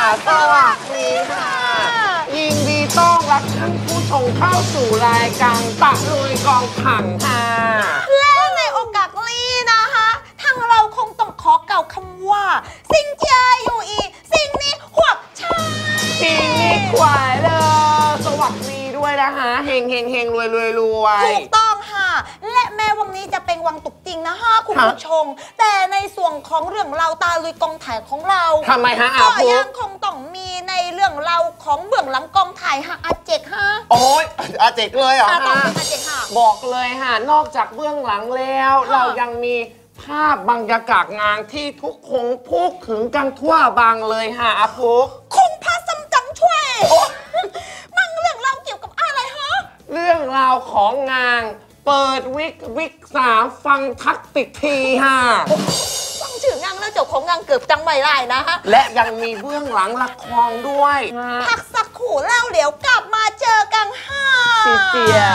สวัสดีค่ะยินดีต้อนรับท่านผู้ชมเข้าสู่รายการตะลุยกองถังค่ะและในโอกาสนี้นะคะทางเราคงต้องขอเกล่าวคำว่าสิ่งเจียอยู่อีสิ่งนี้หวกชายสิ่งนี้ขวายเลยสวัสดีด้วยนะคะเฮงเฮงเฮงรวยรวยรวยถูกต้องค่ะและแม้วังนี้จะเป็นวังตุกจริงนะคะคุณผู้ชมแต่ในส่วนของเรื่องเราตาลุยกองถ่ายของเราทำไมฮะก็ยังคงต้องมีในเรื่องเราของเบื้องหลังกองถ่ายฮะอาเจกฮะโอ้ยอาเจกเลยเหรอฮะอาเจกฮะบอกเลยฮะนอกจากเบื้องหลังแล้วเรายังมีภาพบรรยากาศงานที่ทุกคนพูดถึงกันทั่วบางเลยฮะอาพุกคงพาสำจังช่วยมั่งเรื่องเราเกี่ยวกับอะไรฮะเรื่องราวของงานเปิดวิก3ฟังทักติกทีฮะฟังชื่องานแล้วเจ้าของงานเกือบจังไม่ได้นะฮะและยังมีเบื้องหลังละครด้วยพักสักครู่แล้วเดี๋ยวกลับมาเจอกันค่ะเจีย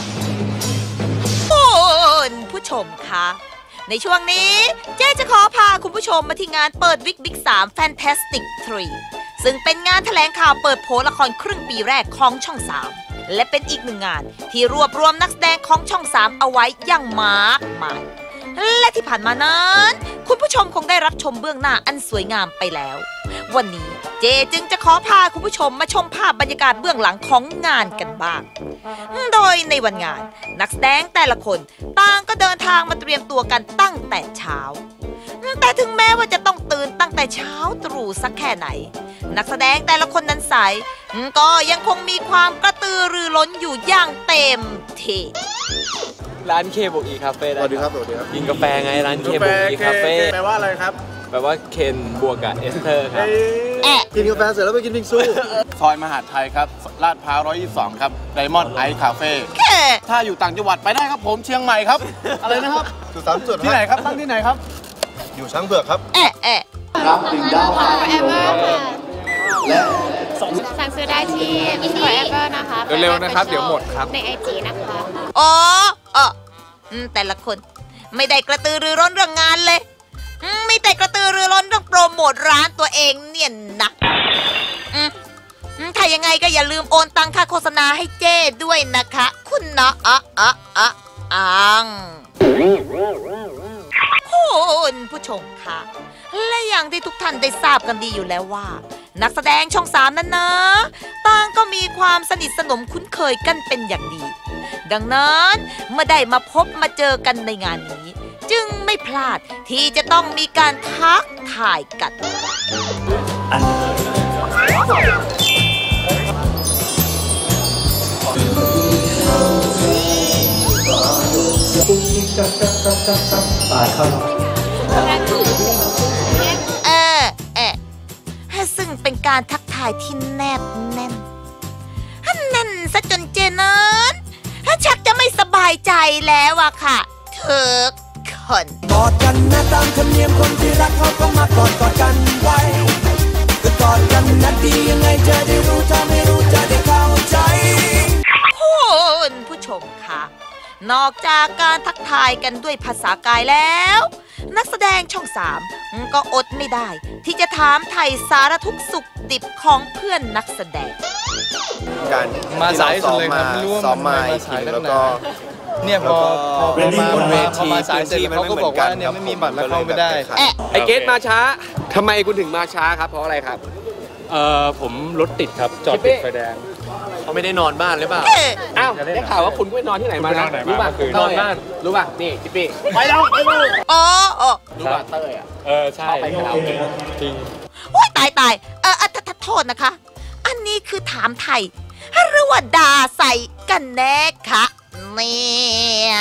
คุณผู้ชมคะในช่วงนี้เจ๊จะขอพาคุณผู้ชมมาที่งานเปิดวิกบิ๊ก3 Fantastic 3 ซึ่งเป็นงานแถลงข่าวเปิดโผละครครึ่งปีแรกของช่อง 3 และเป็นอีกหนึ่งงานที่รวบรวมนักแสดงของช่อง 3 เอาไว้อย่างมากมายและที่ผ่านมานั้นคุณผู้ชมคงได้รับชมเบื้องหน้าอันสวยงามไปแล้ววันนี้เจจึงจะขอพาคุณผู้ชมมาชมภาพบรรยากาศเบื้องหลังของงานกันบ้างโดยในวันงานนักแสดงแต่ละคนต่างก็เดินทางมาเตรียมตัวกันตั้งแต่เช้าแต่ถึงแม้ว่าจะต้องตื่นตั้งแต่เช้าตรู่สักแค่ไหนนักแสดงแต่ละคนนั้นใสก็ยังคงมีความกระตือรือร้นอยู่อย่างเต็มที่ร้านเคบวกอีคาเฟ่สวัสดีครับสวัสดีครับกินกาแฟไงร้านเคบวกอีคาเฟ่แปลว่าอะไรครับแปลว่าเคนบวกกับเอสเตอร์ครับกินกาแฟเสร็จแล้วไปกินบิงซูซอยมหาดไทยครับลาดพร้าว122ครับไดมอนด์ไอซ์คาเฟ่ถ้าอยู่ต่างจังหวัดไปได้ครับผมเชียงใหม่ครับอะไรนะครับสุดสามสุดที่ไหนครับตั้งที่ไหนครับอยู่ช้างเผือกครับรับดึงดาวค่ะและสั่งซื้อได้ที่ Forever นะคะเร็วๆนะครับเดี๋ยวหมดครับใน IG นะคะอ๋อแต่ละคนไม่ได้กระตือรือร้นเรื่องงานเลยไม่ได้กระตือรือร้นเรื่องโปรโมทร้านตัวเองเนี่ยนะถ้ายังไงก็อย่าลืมโอนตังค่าโฆษณาให้เจ้ด้วยนะคะคุณเนาะคุณผู้ชมค่ะและอย่างที่ทุกท่านได้ทราบกันดีอยู่แล้วว่านักแสดงช่อง 3 นั้นนะต่างก็มีความสนิทสนมคุ้นเคยกันเป็นอย่างดีดังนั้นเมื่อได้มาพบมาเจอกันในงานนี้จึงไม่พลาดที่จะต้องมีการทักทายกันซึ่งเป็นการทักทายที่แนบแน่นซะจนเจนั้นชักจะไม่สบายใจแล้วอะค่ะเธอกอดกันนะตามธรรมเนียมคนที่รักเขาก็มากอดกันไว้ก็กอดกันนะดียังไงจะได้รู้ถ้าไม่รู้จะได้เข้าใจคุณผู้ชมคะนอกจากการทักทายกันด้วยภาษากายแล้วนักแสดงช่อง 3 ก็อดไม่ได้ที่จะถามไถ่สารทุกข์สุขดิบของเพื่อนนักแสดงการมาสายสุดเลยครับไม่รู้ว่ามาสายแล้วก็เนี่ยพอมาบนเวทีสายเสร็จเขาก็บอกว่าเนี่ยไม่มีบัตรแล้วเข้าไม่ได้ไอเกตมาช้าทำไมคุณถึงมาช้าครับเพราะอะไรครับผมรถติดครับจอดติดไฟแดงเขาไม่ได้นอนบ้านหรือเปล่าอ้าวได้ข่าวว่าคุณไปนอนที่ไหนมานะรู้ป่ะนอนบ้านรู้ป่ะนี่จิ๊บปี้ไปแล้วรู้ป่ะเต้ยใช่ไปคาราโอเกะจริงโอ้ยตายโทษนะคะอันนี้คือถามไทยหรือว่าด่าใส่กันแน่คะเนี่ย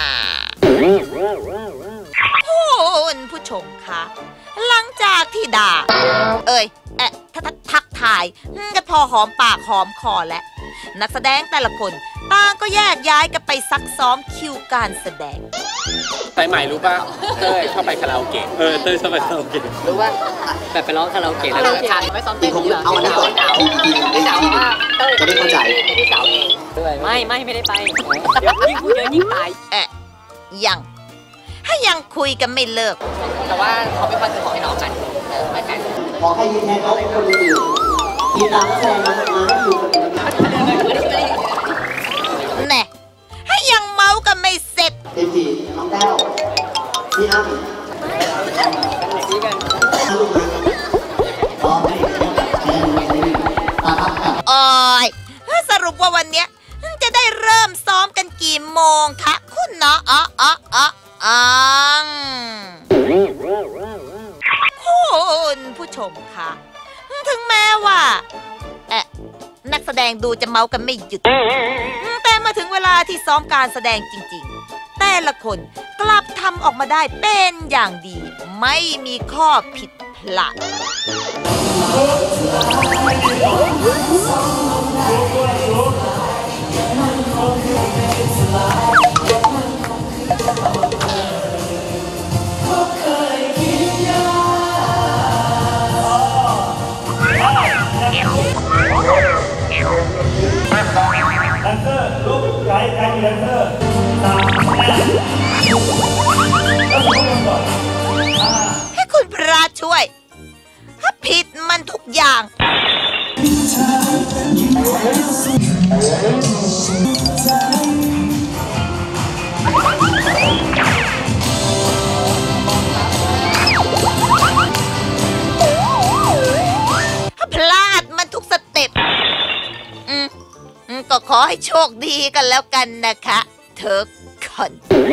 คุณผู้ชมคะหลังจากที่ด่าทักทายกันพอหอมปากหอมคอและนักแสดงแต่ละคนต่างก็แยกย้ายกันไปซักซ้อมคิวการแสดงไต่ใหม่รู้ป่ะเต้ยชอบไปคาราโอเกะเต้ยชอบไปคาราโอเกะรู้ว่าแบบไปร้องคาราโอเกะแล้วถ่ายไม่ซ้อมเต้นผมเอาอันนี้ก่อนไม่สาวว่าเต้ยจะได้เข้าใจไม่สาวเองไม่ได้ไปเดี๋ยวยิ่งพูดเยอะยิ่งตายยังคุยกันไม่เลิกแต่ว่าเขาไม่ค่อยซื้อของให้น้องกันไม่แพงขอให้ยืนแทนเขาคนอื่นทีมตามนักแสดงมาให้อยู่กับแน่ให้ยังเมากันไม่เสร็จเต็มที่น้องแต้วพี่อ้ำโอ้ยสรุปว่าวันเนี้ยจะได้เริ่มซ้อมกันกี่โมงคะคุณเนาะคุณผู้ชมคะถึงแม้ว่านักแสดงดูจะเมากันไม่หยุดแต่มาถึงเวลาที่ซ้อมการแสดงจริงๆแต่ละคนกลับทำออกมาได้เป็นอย่างดีไม่มีข้อผิดพลาดให้คุณพระช่วยถ้าผิดมันทุกอย่างถ้าพลาดมันทุกสเต็ปก็ขอให้โชคดีกันแล้วกันนะคะเธอคน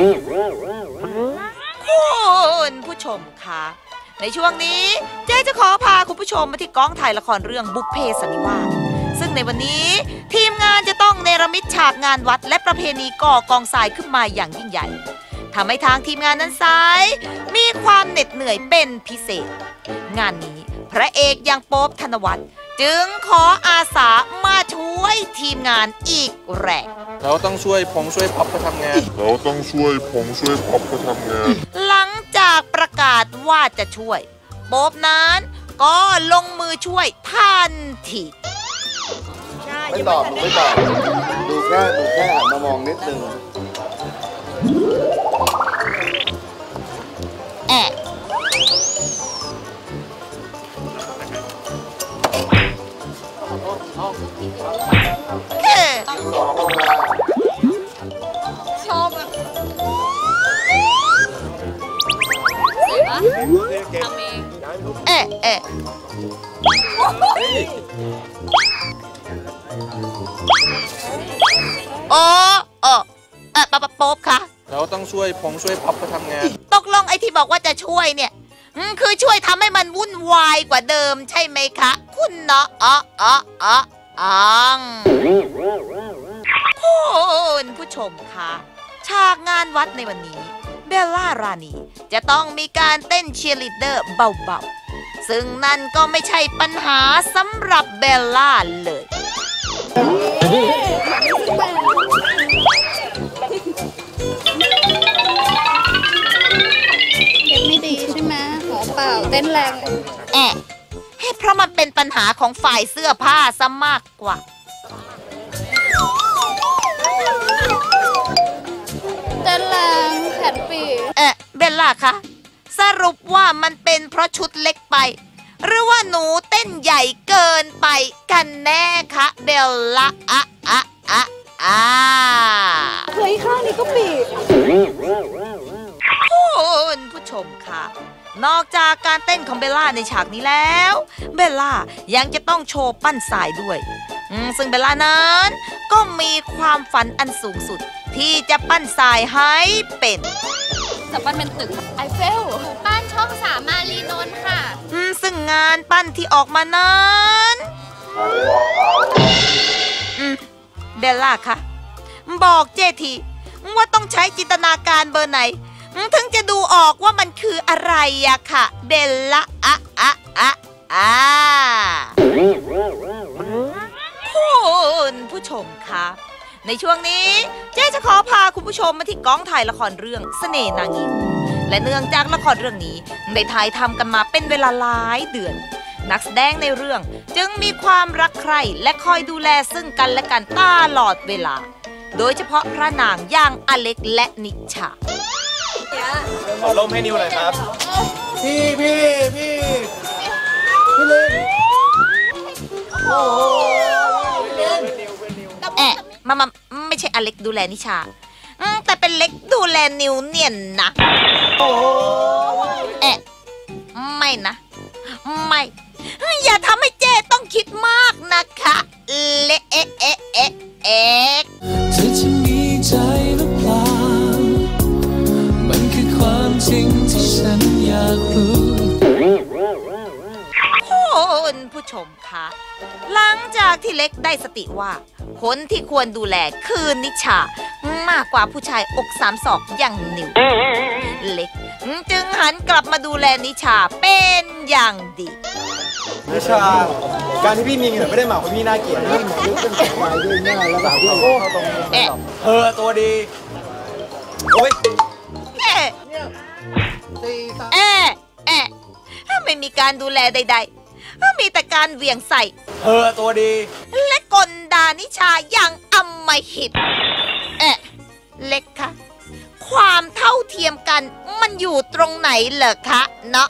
คุณผู้ชมคะในช่วงนี้เจ๊จะขอพาคุณผู้ชมมาที่กองถ่ายละครเรื่องบุพเพสันนิวาสซึ่งในวันนี้ทีมงานจะต้องเนรมิตฉากงานวัดและประเพณีก่อกองทรายขึ้นมาอย่างยิ่งใหญ่ทำให้ทางทีมงานนั้นซ้ายมีความเหน็ดเหนื่อยเป็นพิเศษงานนี้พระเอกอย่างโป๊ปธนวัฒน์จึงขออาสามาช่วยทีมงานอีกแรงเราต้องช่วยพับไปทำงานหลังจากประกาศว่าจะช่วยโป๊ปนั้นก็ลงมือช่วยทันทีไม่ตอบดูแค่หันมามองนิดนึงชอบอะสวยปะทำเองโป๊ปคะเราต้องช่วยพับไปทำงานตกลงไอ้ที่บอกว่าจะช่วยเนี่ยคือช่วยทำให้มันวุ่นวายกว่าเดิมใช่ไหมคะคุณเนาะคุณผู้ชมคะฉากงานวัดในวันนี้เบลล่ารานีจะต้องมีการเต้นเชียร์ลีดเดอร์เบาๆซึ่งนั่นก็ไม่ใช่ปัญหาสำหรับเบลล่าเลยเต้นไม่ดีใช่ไหมขอเปล่าเต้นแรงเพราะมันเป็นปัญหาของฝ่ายเสื้อผ้าซะมากกว่าเต้นแรงแขนปีเบลล่าคะสรุปว่ามันเป็นเพราะชุดเล็กไปหรือว่าหนูเต้นใหญ่เกินไปกันแน่คะเบลล่าเฮ้ยข้างนี้ก็ปีคุณผู้ชมค่ะนอกจากการเต้นของเบลล่าในฉากนี้แล้วเบลล่ายังจะต้องโชว์ปั้นทรายด้วยซึ่งเบลล่านั้นก็มีความฝันอันสูงสุดที่จะปั้นทรายให้เป็นจะปั้นเป็นตึกไอเฟลปั้นช่อง3มารีนนท์ค่ะซึ่งงานปั้นที่ออกมานั้นเบลล่าคะบอกเจทีว่าต้องใช้จินตนาการเบอร์ไหนถึงจะดูออกว่ามันคืออะไรอะค่ะเบลล่าคุณผู้ชมคะในช่วงนี้เจ๊จะขอพาคุณผู้ชมมาที่กองถ่ายละครเรื่องเสน่ห์นางยิ้มและเนื่องจากละครเรื่องนี้ได้ถ่ายทำกันมาเป็นเวลาหลายเดือนนักแสดงในเรื่องจึงมีความรักใคร่และคอยดูแลซึ่งกันและกันตลอดเวลาโดยเฉพาะพระนางอย่างอเล็กและนิชาขอลมให้นิวหน่อยครับพี่มาไม่ใช่อเล็กดูแลนิชาแต่เป็นเล็กดูแลนิวเนี่ยนนะไม่นะไม่อย่าทำให้เจ๊ต้องคิดมากนะคะเละเธอจะมีใจหรือเปล่ามันคือความจริงที่ฉันอยากรู้คุณผู้ชมคะหลังจากที่เล็กได้สติว่าคนที่ควรดูแลคือนิชามากกว่าผู้ชายอกสามศอกอย่างนิวเล็กจึงหันกลับมาดูแลนิชาเป็นอย่างดีนิชาการที่พี่มีเงินไม่ได้หมายความพี่น่าเกลียดนะเป็นสบายด้วยหน้าแล้วแบบตัวดีโอ๊ยไม่มีการดูแลใดๆมีแต่การเหวี่ยงใส่ตัวดีและกลด่านิชาอย่างอำมหิตเล็กคะความเท่าเทียมกันมันอยู่ตรงไหนเหรอคะเนาะ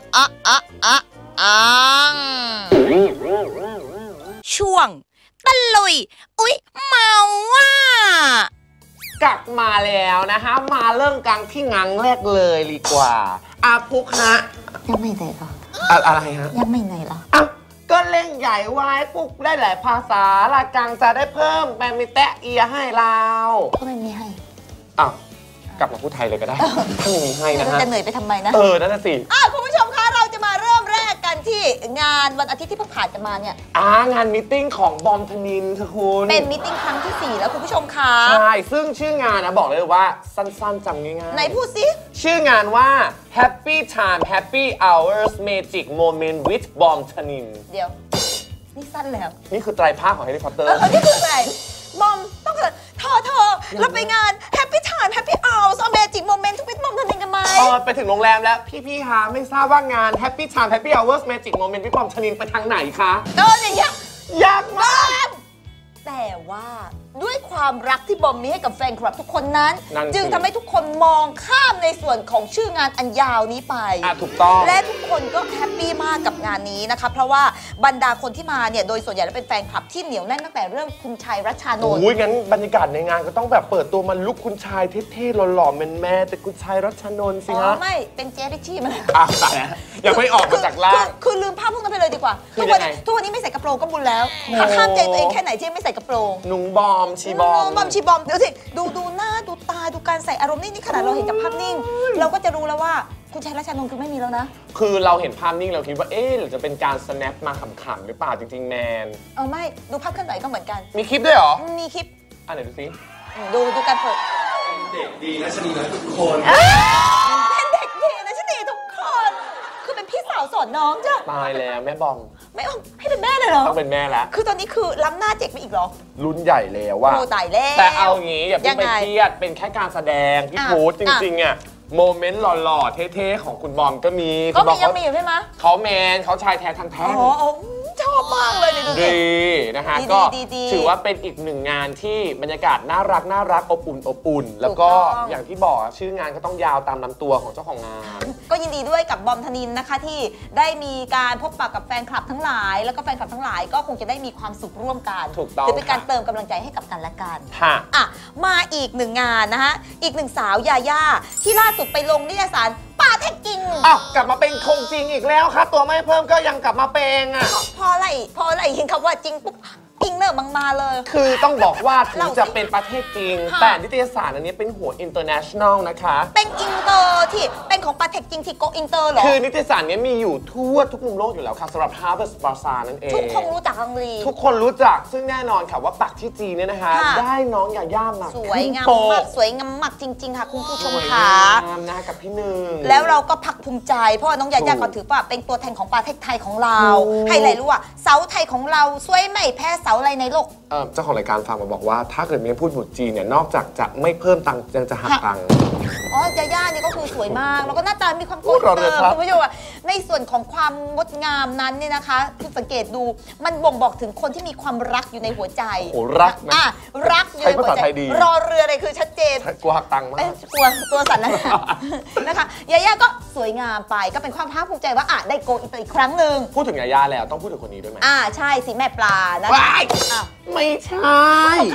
ช่วงตะลุยอุ๊ยเมาว่กลับมาแล้วนะคะมาเริ่มกันที่งังแรกเลยดีกว่าอาพุกฮะยังไม่ไหนหรออะไรฮะยังไม่ไหนหรอก็เล่นใหญ่ไว้ปุกได้หลายภาษาละกังจะได้เพิ่มแปลมีแตะเอียให้เราก็ไม่มีให้กลับมาพูดไทยเลยก็ได้ถ้าไม่มีให้นะฮะจะเหนื่อยไปทำไมนะนั่นน่ะสิคุณผู้ชมคะเราจะมาเริ่มแรกกันที่งานวันอาทิตย์ที่เพิ่งผ่านกันมาเนี่ยงานมีตติ้งของบอมธนินทร์ค่ะคุณเป็นมีตติ้งครั้งที่4แล้วคุณผู้ชมคะใช่ซึ่งชื่องานนะบอกเลยว่าสั้นๆจำง่ายๆไหนพูดสิชื่องานว่า Happy Time Happy Hours Magic Moment with บอมธนินทร์เดี๋ยวนี่สั้นแล้วนี่คือไตรภาคของแฮร์รี่พอตเตอร์นี่คืออะไรบอมต้องเกิดเธอเราไปงาน Happy Time Happy Hours Magic Moment with บอมธนินทร์กันไหมไปถึงโรงแรมแล้วพี่คะไม่ทราบว่างาน Happy Time Happy Hours Magic Moment with บอมธนินทร์ไปทางไหนคะอย่างเงี้ยยากมากแต่ว่าด้วยความรักที่บอมมีให้กับแฟนคลับทุกคนนั้นจึงทำให้ทุกคนมองข้ามในส่วนของชื่องานอันยาวนี้ไปถูกต้องและทุกคนก็แฮปปี้มากกับงานนี้นะคะเพราะว่าบรรดาคนที่มาเนี่ยโดยส่วนใหญ่แล้วเป็นแฟนคลับที่เหนียวแน่นตั้งแต่เรื่องคุณชายรัชชานนท์งั้นบรรยากาศในงานก็ต้องแบบเปิดตัวมันลุกคุณชายเท่ๆหล่อๆแมนๆแต่คุณชายรัชชานนท์สิฮะไม่เป็นเจริชี่มาตายแล้วยังไม่ออกมาจากล่างคือลืมภาพพวกนั้นไปเลยดีกว่าทุกวันนี้ไม่ใส่กระโปรงก็บุญแล้วข้ามใจตัวเองแค่ไหนที่ไม่ใส่กระโปรงนุ้งบอมชีบอมเดี๋ยวสิดูหน้าดูตาดูการใส่อารมณ์นี่ขนาดเราเห็นจากภาพนิ่งเราก็จะรู้แล้วว่าคุณชายรัชชานนท์คือไม่มีแล้วนะคือเราเห็นภาพนิ่งเราคิดว่าหรือจะเป็นการ snap มาขำๆหรือเปล่าจริงๆแมนไม่ดูภาพเคลื่อนไหวก็เหมือนกันมีคลิปด้วยเหรอมีคลิปไหนดูสิดูการเปิดเด็กดีนะชนีนะทุกคนเป็นเด็กดีนะชนีทุกคนคือเป็นพี่สาวสอนน้องจ้ะตายแล้วแม่บอมไม่ให้เป็นแม่เลยเหรอต้องเป็นแม่แล้วคือตอนนี้คือล้ำหน้าเจ๊กไปอีกเหรอรุ่นใหญ่แล้วว่าตายแล้วแต่เอางี้อย่าเพิ่งไปเครียดเป็นแค่การแสดงพี่โพสจริงๆโมเมนต์หล่อๆเท่ๆของคุณบอมก็มียังมีอยู่ใช่ไหมเขาแมนเขาชายแท้ทางแท้ชอบมากเลยดีนะฮะก็ถือว่าเป็นอีกหนึ่งงานที่บรรยากาศน่ารักอบอุ่นแล้วก็อย่างที่บอกชื่องานก็ต้องยาวตามลำตัวของเจ้าของงานก็ยินดีด้วยกับบอมธนินทร์นะคะที่ได้มีการพบปะกับแฟนคลับทั้งหลายแล้วก็แฟนคลับทั้งหลายก็คงจะได้มีความสุขร่วมกันถูกต้องจะเป็นการเติมกำลังใจให้กับกันและกันมาอีกหนึ่งงานนะคะอีกหนึ่งสาวยาย่าที่ล่าสุดไปลงนิตยสารป้าแท็กกิ้งกลับมาเป็นคงจริงอีกแล้วค่ะตัวไม่เพิ่มก็ยังกลับมาเป็นพออะไรเห็นคำว่าจริงปุ๊บอิงเนอร์มาเลยคือต้องบอกว่าถึงจะเป็นประเทศจริงแต่นิตยสารอันนี้เป็นหัว international นะคะเป็นอินเตอร์ที่เป็นของประเทศจริงที่โกอินเตอร์หรอคือนิตยสารนี้มีอยู่ทั่วทุกมุมโลกอยู่แล้วค่ะสำหรับ Harper's Bazaar นั่นเองทุกคนรู้จักอังกฤษทุกคนรู้จักซึ่งแน่นอนค่ะว่าปักที่จีนเนี่ยนะคะได้น้องยาย่ามาสวยงามมากสวยงามมากจริงๆค่ะคุณผู้ชมค่ะงามนะกับพี่หนึ่งแล้วเราก็ภาคภูมิใจเพราะว่าน้องยาย่าก็ถือว่าเป็นตัวแทนของประเทศไทยของเราให้เลยรู้ว่าเสาไทยของเราสวยไม่แพ้เสาอะไรในโลกเจ้าของรายการฟังมาบอกว่าถ้าเกิดมีพูดบุตรจีนเนี่ยนอกจากจะไม่เพิ่มตังค์ยังจะหักตังค์ยาย่านี่ก็คือสวยมากแล้วก็หน้าตามีความโกรธเติมคุณผู้ชมในส่วนของความงดงามนั้นเนี่ยนะคะคุณสังเกตดูมันบ่งบอกถึงคนที่มีความรักอยู่ในหัวใจรักนะรักอยู่ในหัวใจรอเรืออะไรคือชัดเจนกลัวหักตังค์มากกลัวตัวสั่นนะคะยาย่าก็สวยงามไปก็เป็นความภาคภูมิใจว่าได้โกอินเตอร์อีกครั้งหนึ่งพูดถึงยาย่าแล้วต้องพูดถึงคนนี้ด้วยไหมใช่สิแม่ปลานะไม่ใช่ใคร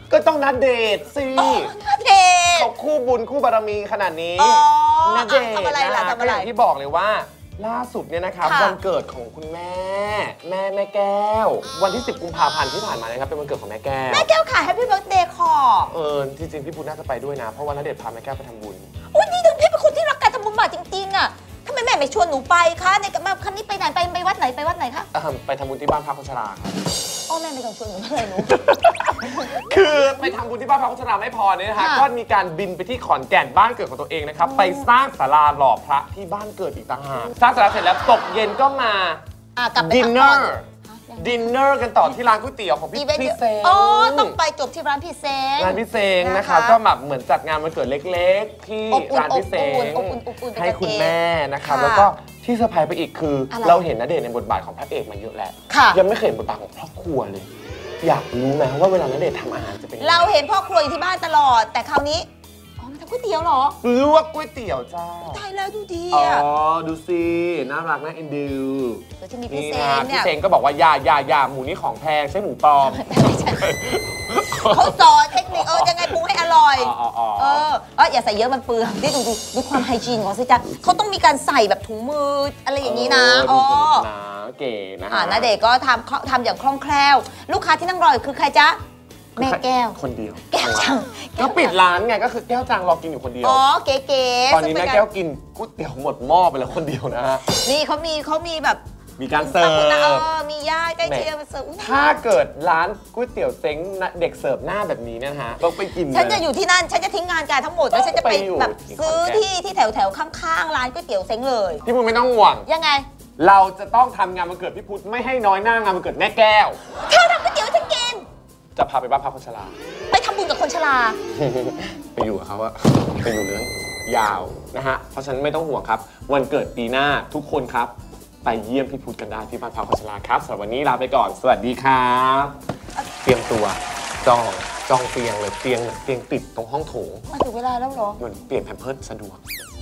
ก็ต้องณเดชน์สิณเดชน์เขาคู่บุญคู่บารมีขนาดนี้ณเดชน์ทำอะไรล่ะก็อย่างที่บอกเลยว่าล่าสุดเนี่ยนะครับวันเกิดของคุณแม่แก้ววันที่ 10 กุมภาพันธ์ที่ผ่านมานะครับเป็นวันเกิดของแม่แก้วค่ะแฮปปี้เบิร์ธเดย์คอจริงๆพี่พุทธน่าจะไปด้วยนะเพราะว่าณเดชน์พาแม่แก้วไปทำบุญอุ้ยนี่ถึงพี่เป็นคนที่รักการทำบุญมากจริงๆอ่ะทำไมแม่ไม่ชวนหนูไปคะในกับครั้งนี้ไปไหนไปวัดไหนคะไปทำบุญที่บ้านพักคนชราครับแม่ไม่ต้องชวนหนูเลยหนูคือไปทำบุญที่บ้านพักคนชราไม่พอเนี่ยนะฮะก็มีการบินไปที่ขอนแก่นบ้านเกิดของตัวเองนะครับไปสร้างศาลาหล่อพระที่บ้านเกิดอีกต่างหากสร้างศาลาเสร็จแล้วตกเย็นก็มาดินเนอร์กันต่อที่ร้านก๋วยเตี๋ยวของพี่เซงต้องไปจบที่ร้านพี่เซงนะครับก็แบบเหมือนจัดงานวันเกิดเล็กๆที่ร้านพี่เซงให้คุณแม่นะครับแล้วก็ที่เซอร์ไพรส์ไปอีกคือเราเห็นณเดชน์ในบทบาทของพระเอกมาเยอะแล้วยังไม่เคยเห็นบทบาทของพ่อครัวเลยอยากรู้ไหมว่าเวลาณเดชน์ทำอาหารจะเป็นเราเห็นพ่อครัวอยู่ที่บ้านตลอดแต่คราวนี้มันทำก๋วยเตี๋ยวเหรอลวกก๋วยเตี๋ยวจ้าตายแล้วดูดีดูสิน่ารักน่าเอ็นดูแล้วจะมีพี่เซงเนี่ยพี่เซงก็บอกว่าอย่าหมูนี่ของแพงใช่หมูปลอมเขาสอนเทคนิคยังไงปรุงให้อร่อยอย่าใส่เยอะมันเปลืองดูความไฮจีนของสิจ๊ะเขาต้องมีการใส่แบบถุงมืออะไรอย่างนี้นะเก๋นะณเดชน์ก็ทำอย่างคล่องแคล่วลูกค้าที่นั่งรอคือใครจ๊ะแม่แก้วคนเดียวแก้วจังก็ปิดร้านไงก็คือแก้วจังรอกินอยู่คนเดียวเก๋ๆตอนนี้แม่แก้วกินก๋วยเตี๋ยวหมดหม้อไปแล้วคนเดียวนะฮะนี่เขามีแบบมีการเสิร์ฟมีญาติใกล้เคียงมาเสิร์ฟถ้าเกิดร้านก๋วยเตี๋ยวเซ้งเด็กเสิร์ฟหน้าแบบนี้เนี่ยฮะต้องไปกินฉันจะอยู่ที่นั่นฉันจะทิ้งงานการทั้งหมดแล้วฉันจะไปแบบซื้อที่แถวข้างๆร้านก๋วยเตี๋ยวเซ้งเลยพี่พุทธไม่ต้องห่วงยังไงเราจะต้องทำงานวันเกิดพี่พุทธไม่ให้น้อยหน้างานวันเกิดแม่แก้วเธอทำก๋วยเตี๋ยวฉันกินจะพาไปบ้านพักคนชราไปทำบุญกับคนชราไปอยู่กับเขาอะไปอยู่เรื่องยาวนะฮะเพราะฉะนั้นไม่ต้องห่วงครับวันเกิดปีหน้าทุกคนครับไปเยี่ยมพี่พุทธกันได้ที่บ้านพักคนชราครับสำหรับวันนี้ลาไปก่อนสวัสดีครับเตรียมตัวจองเตียงเลยเตียงติดตรงห้องโถงมาถึงเวลาแล้วเหรอมันเปลี่ยนแพมเพิร์สสะดวก